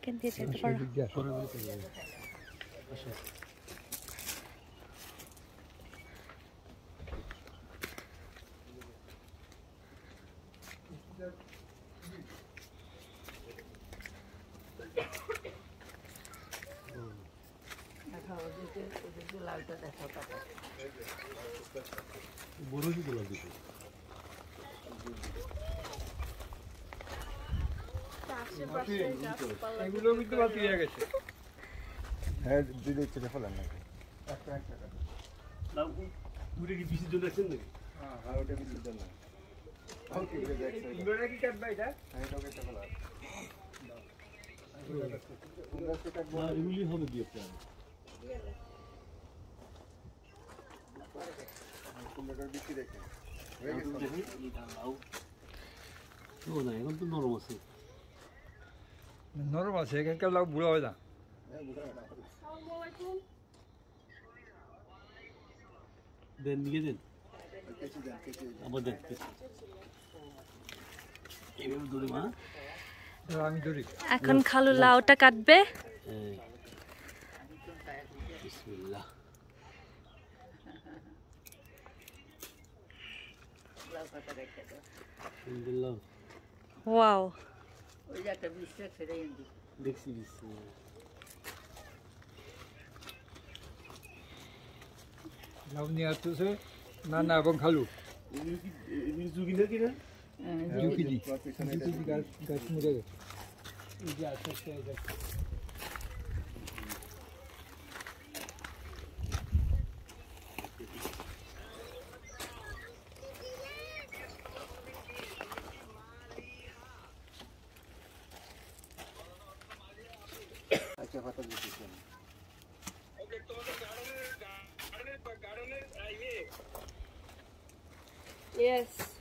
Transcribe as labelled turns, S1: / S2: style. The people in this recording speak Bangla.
S1: এখান দিয়ে যেতে পারো।
S2: হ্যাঁ দিদি ছেলে ফেলেন নাকি
S3: দূরে কি বিসির জন্য আছেন নাকি?
S2: হ্যাঁ ওটা বিসির জন্য
S3: এগুলি হবে দিয়ে প্ল্যান না এখন তো নরম আছে
S4: নরম আছে এখানকার লাউ বুড়া হয় না
S3: দেন নিয়ে দেন আবার দেন এইভাবে ধরে মা
S4: আমি ধরি
S1: এখন খালু লাউটা কাটবে।
S3: বিসমিল্লাহ আলহামদুলিল্লাহ
S1: ওয়াও
S3: দেখছি
S4: লাউ নিয়ে আসতেছে নানা এবং খালু
S3: জুগি না কিনা
S4: 2 কেজি গাছ মরে গেছে এই যে আস্তে আস্তে
S2: আচ্ছা পাতা দিতেছেন
S1: Yes.